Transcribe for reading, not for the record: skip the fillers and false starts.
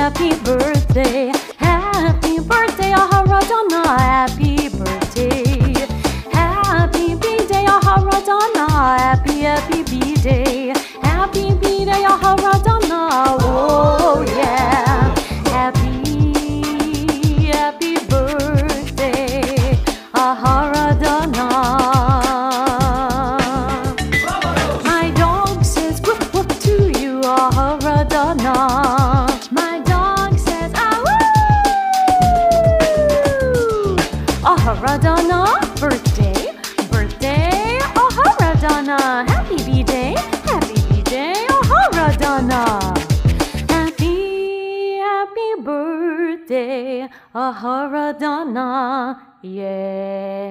happy birthday, Aharathana, happy birthday, happy B-day, Aharathana, happy B-day, Aharathana, oh yeah, happy birthday, Aharathana. My dog says whoop whoop to you, Aharathana. My dog says ahoo. Aharathana, birthday, Aharathana, happy B-day, Aharathana, happy birthday, Aharathana, yeah.